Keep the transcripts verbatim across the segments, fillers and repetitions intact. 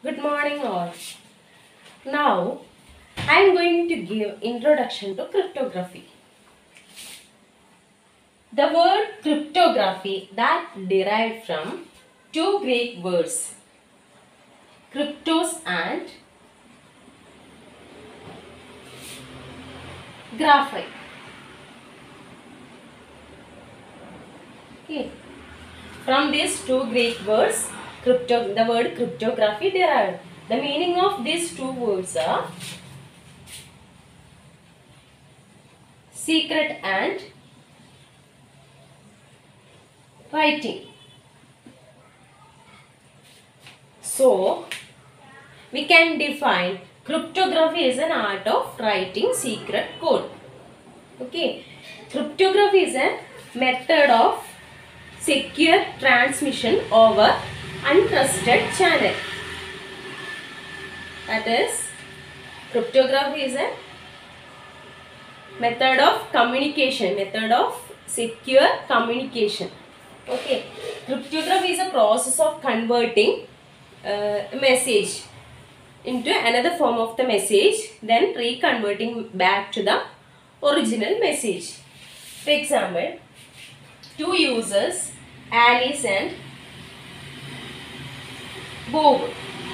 Good morning all. Now I am going to give introduction to cryptography. The word cryptography that derived from two Greek words, cryptos and graphite. Okay. From these two Greek words, crypto, the word cryptography derived. The meaning of these two words are secret and writing. So, we can define cryptography as an art of writing secret code. Okay, cryptography is a method of secure transmission over untrusted channel. That is, cryptography is a method of communication, method of secure communication. Okay, cryptography is a process of converting uh, a message into another form of the message, then reconverting back to the original message. For example, two users, Alice and Bob.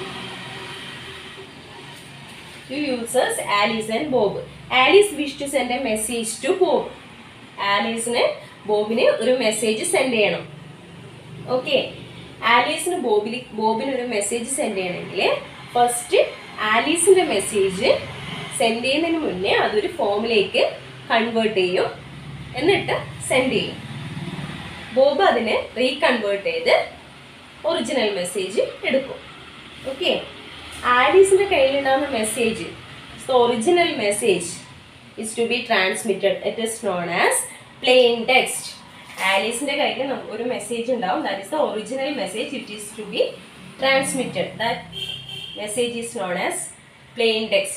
Two users, Alice and Bob. Alice wished to send a message to Bob. Alice ne Bobine oru message send cheyanam. Okay. Alice ne Bobile Bobine oru message send cheyanengile first Alice ന്റെ message send ചെയ്യുന്നതിന് മുന്നേ അതൊരു ഫോമിലേക്ക് convert ചെയ്യും, എന്നിട്ട് send ചെയ്യും. Bob അതിനെ reconvert ചെയ്ത് ഒറിജിനൽ മെസ്സേജ് എടുക്കും. ഓക്കെ, ആലീസിന്റെ കയ്യിലുണ്ടാകുന്ന message, the original message is to be transmitted. It is known as plain text. ആലീസിന്റെ കയ്യിൽ ഒരു മെസ്സേജ് ഉണ്ടാവും, that is the original message. It is to be transmitted. That message is known as plain text.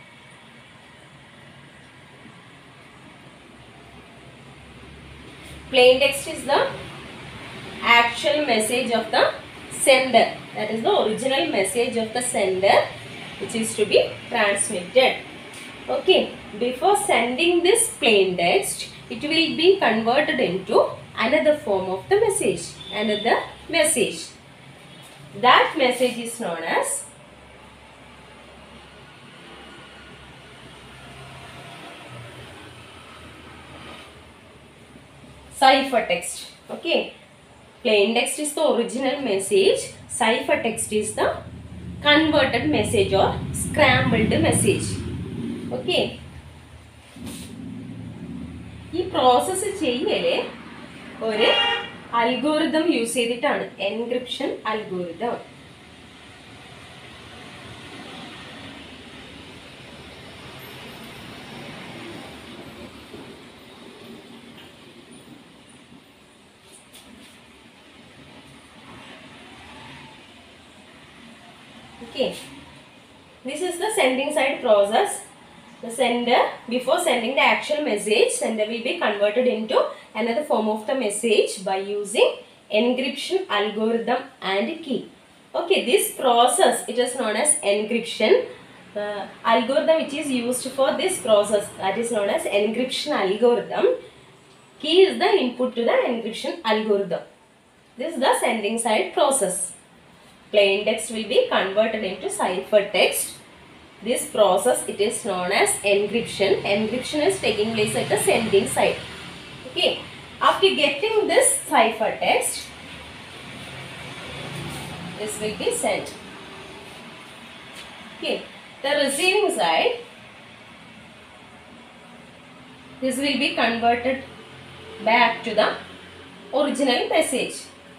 Plain text is the actual message of the sender. That is the original message of the sender which is to be transmitted. Okay, before sending this plain text, it will be converted into another form of the message, another message. That message is known as ciphertext. Okay, plain text is the original message, ciphertext is the converted message or scrambled message. Okay, ഈ process ചെയ്യല് ഒരു algorithm use ചെയ്തിട്ടാണ്, encryption algorithm. Okay, this is the sending side process. The sender, before sending the actual message, sender will be converted into another form of the message by using encryption algorithm and key. Okay, this process, it is known as encryption uh, algorithm which is used for this process, that is known as encryption algorithm. Key is the input to the encryption algorithm. This is the sending side process. Plain text will be converted into ciphertext. This process, it is known as encryption. Encryption is taking place at the sending side. Okay, after getting this ciphertext, this will be sent. Okay, the receiving side, this will be converted back to the original message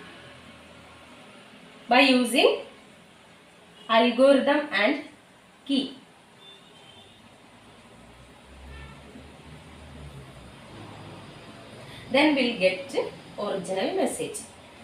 by using algorithm and key. Then we'll get original message.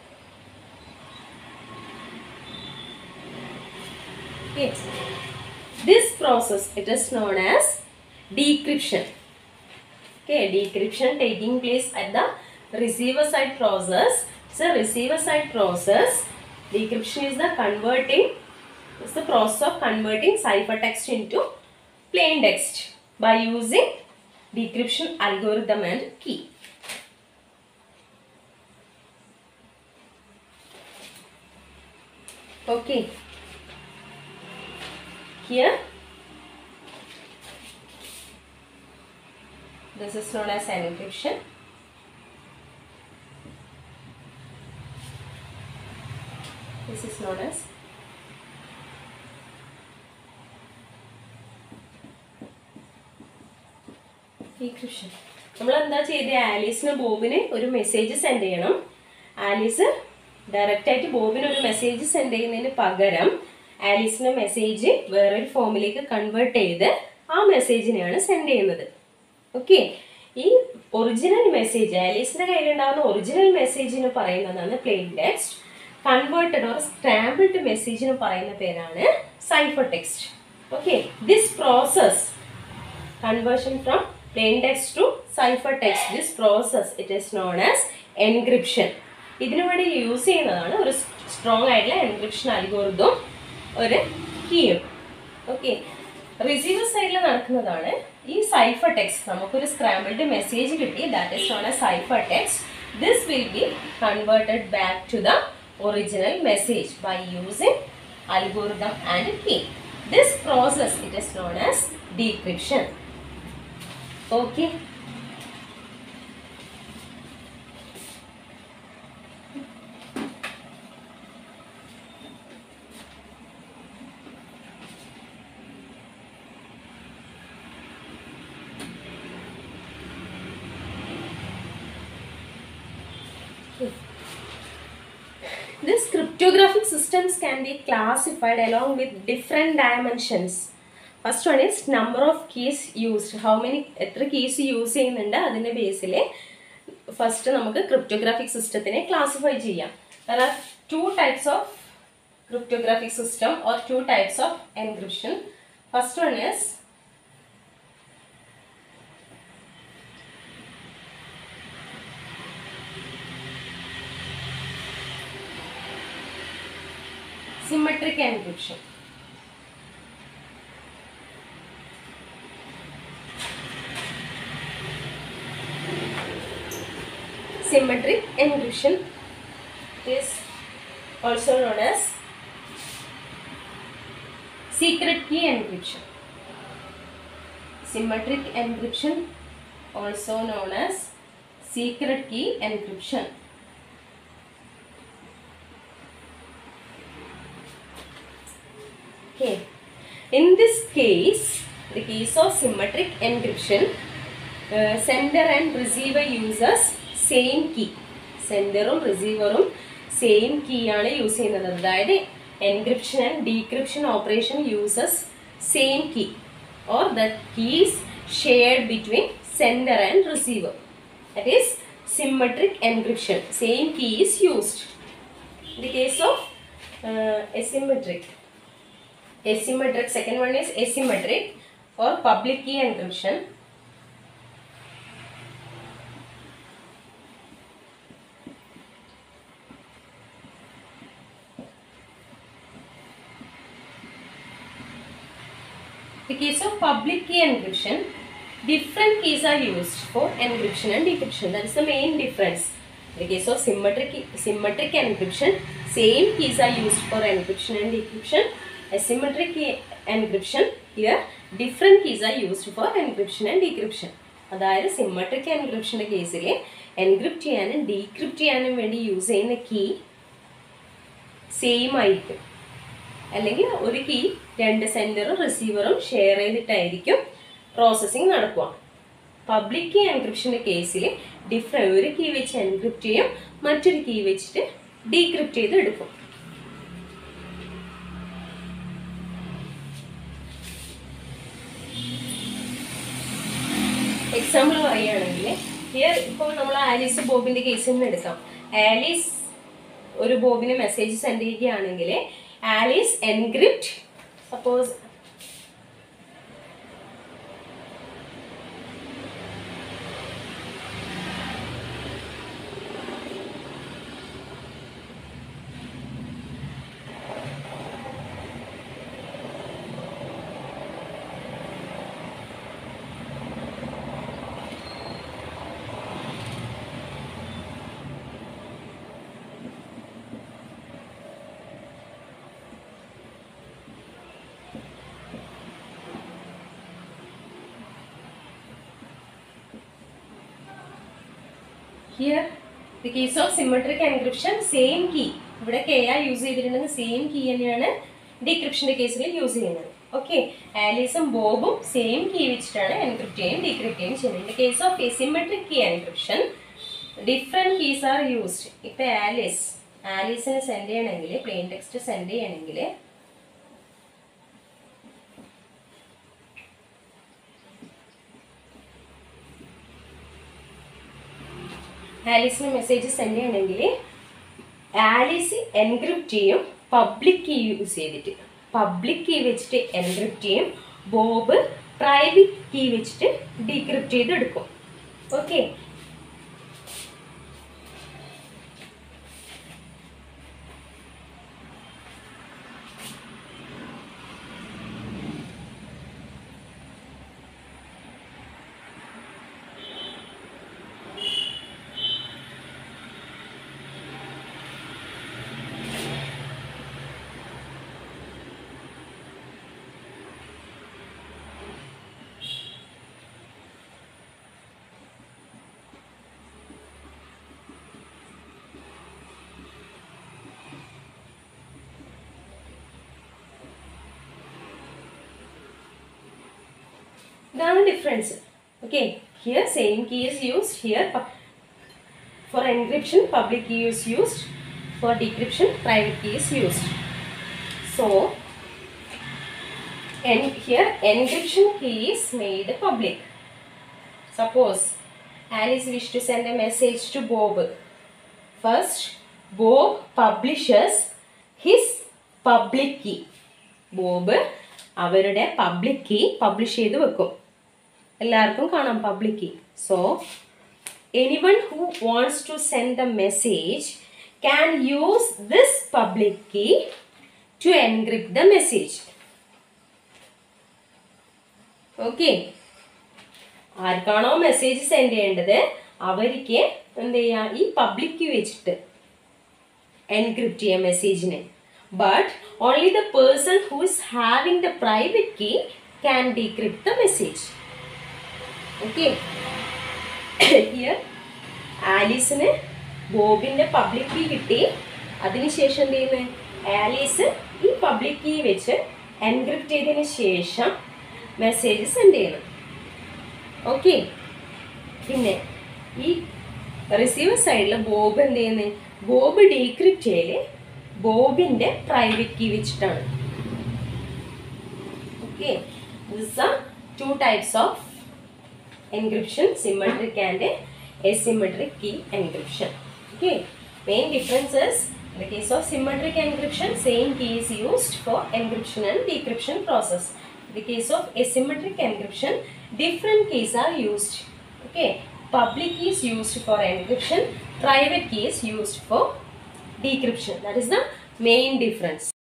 Okay, this process, it is known as decryption. Okay, decryption taking place at the receiver side process. It's a receiver side process. Decryption is the converting It's the process of converting ciphertext into plain text by using decryption algorithm and key. Okay. Here, this is known as encryption. This is known as decryption. നമ്മൾ എന്താ ചെയ്തേ? ആലീസിന് ബോബിന് ഒരു message send ചെയ്യണം. Alice direct ആയിട്ട് ബോബിന് ഒരു മെസ്സേജ് സെൻഡ് ചെയ്യുന്നതിന് പകരം ആലീസിന്റെ മെസ്സേജ് വേറൊരു ഫോമിലേക്ക് കൺവേർട്ട് ചെയ്ത് ആ മെസ്സേജിനെയാണ് സെൻഡ് ചെയ്യുന്നത്. ഓക്കെ, ഈ ഒറിജിനൽ മെസ്സേജ്, ആലീസിന്റെ കയ്യിലുണ്ടാകുന്ന ഒറിജിനൽ മെസ്സേജിന് പറയുന്നതാണ് plain text. Converted or scrambled മെസ്സേജിന് പറയുന്ന പേരാണ് cipher text. Okay, this process conversion from plain text to cipher text, this process it is known as encryption. ഇതിനു വേണ്ടി യൂസ് ചെയ്യുന്നതാണ് ഒരു സ്ട്രോങ് ആയിട്ടുള്ള എൻക്രിപ്ഷൻ അൽഗോരിതം, ഒരു കീയും. ഓക്കെ, റിസീവർ സൈഡിൽ നടക്കുന്നതാണ് ഈ സൈഫർ ടെക്സ്റ്റ്. നമുക്കൊരു സ്ക്രാമ്പിൾഡ് മെസ്സേജ് കിട്ടി, that is known as cipher text. This will be converted back to the original message by using algorithm and key. This process it is known as decryption. Okay. These cryptographic systems can be classified along with different dimensions. First one is number of keys used. How many എത്ര keys use ചെയ്യുന്നുണ്ട് അതിൻ്റെ ബേസിൽ first നമുക്ക് cryptographic സിസ്റ്റത്തിനെ classify ചെയ്യാം. There are two types of cryptographic system or two types of encryption. First one is symmetric encryption. Symmetric encryption is also known as secret key encryption. Symmetric encryption also known as secret key encryption. Okay. In this case, the case of symmetric encryption, uh, sender and receiver uses same key. Sender and receiver same key ആണ് use ചെയ്യുന്നത്. അതായത് encryption and decryption operation uses same key or the keys shared between sender and receiver. That is symmetric encryption. Same key is used. In the case of uh, asymmetric. Asymmetric, second one is asymmetric or public key encryption. In the case of public key encryption, different keys are used for encryption and decryption. That is the main difference. In the case of symmetric symmetric encryption, same keys are used for encryption and decryption. Asymmetric encryption, here different keys are used for encryption and decryption. അതായത് symmetric എൻക്രിപ്ഷൻ്റെ കേസിൽ encrypt ചെയ്യാനും decrypt ചെയ്യാനും വേണ്ടി use ചെയ്യുന്ന key same ആയിരിക്കും. അല്ലെങ്കിൽ ഒരു കീ രണ്ട് സെൻഡറും റിസീവറും ഷെയർ ചെയ്തിട്ടായിരിക്കും പ്രോസസ്സിങ് നടക്കുക. പബ്ലിക് കീ എൻക്രിപ്ഷൻ്റെ കേസിൽ ഡിഫറെൻ്റ് ഒരു കീ വെച്ച് എൻക്രിപ്റ്റ് ചെയ്യും, മറ്റൊരു കീ വെച്ചിട്ട് ഡീക്രിപ്റ്റ് ചെയ്ത് എടുക്കും. എക്സാമ്പിൾ പറയുകയാണെങ്കിൽ ഹിയർ ഇപ്പോൾ നമ്മൾ ആലീസ് ബോബിൻ്റെ കേസിൽ നിന്ന് എടുക്കാം. ആലീസ് ഒരു ബോബിന് മെസ്സേജ് സെൻഡ് ചെയ്യുകയാണെങ്കിൽ Alice encrypt suppose Here, the case of symmetric encryption, same key. ഇവിടെ K R യൂസ് ചെയ്തിട്ടുണ്ടെങ്കിൽ സെയിം കീ തന്നെയാണ് ഡീക്രിപ്ഷൻ്റെ കേസിൽ യൂസ് ചെയ്യുന്നത്. ഓക്കെ, ആലീസും ബോബും സെയിം കീ വെച്ചിട്ടാണ് എൻക്രിപ്റ്റ് ചെയ്യുകയും ഡീക്രിപ്റ്റ് ചെയ്യുകയും ചെയ്യുന്നത്. In the case of asymmetric key encryption different keys are used. ഇപ്പം ആലീസ് ആലീസിന് സെൻഡ് ചെയ്യണമെങ്കിൽ പ്ലെയിൻ ടെക്സ്റ്റ് സെൻഡ് ചെയ്യണമെങ്കിൽ ആലീസിന് മെസ്സേജ് സെൻഡ് ചെയ്യണമെങ്കിൽ ആലീസ് എൻക്രിപ്റ്റ് ചെയ്യും പബ്ലിക് കീ യൂസ് ചെയ്തിട്ട്. പബ്ലിക് കീ വെച്ചിട്ട് എൻക്രിപ്റ്റ് ചെയ്യും, ബോബ് പ്രൈവറ്റ് കീ വെച്ചിട്ട് ഡീക്രിപ്റ്റ് ചെയ്തെടുക്കും. ഓക്കെ, ഇതാണ് difference. Okay, here same key is used. Here for encryption public key is used, for decryption private key is used. So here encryption key is made public. Suppose Alice wished to send a message to Bob. First, Bob publishes his public key. Bob അവരുടെ public key publish ചെയ്ത് വെക്കും, എല്ലാവർക്കും കാണാം public key. So anyone who wants to send the message can use this public key to encrypt the message. Okay, ആർക്കാണോ message send ചെയ്യേണ്ടത് അവർക്ക് എന്ത് ചെയ്യാം, ഈ പബ്ലിക് കീ വെച്ചിട്ട് എൻക്രിപ്റ്റ് ചെയ്യാം മെസ്സേജിനെ. But only the person who is having the private key can decrypt the message. Okay. Here, Alice ne Bob inde public key kitti. Adinu shesham endu cheyunne Alice ee public key veche encrypt cheyidine shesham message send cheyanam. Okay. Pinne ee receiver side la Bob endu cheyunne Bob decrypt cheyile ബോബിൻ്റെ private key വെച്ചിട്ടാണ്. Okay, this are two types of encryption, symmetric and asymmetric key encryption. Okay, main differences in the case of symmetric encryption same key is used for encryption and decryption process. In the case of asymmetric encryption different keys are used. Okay, public key is used for encryption, private key is used for decryption. That is the main difference.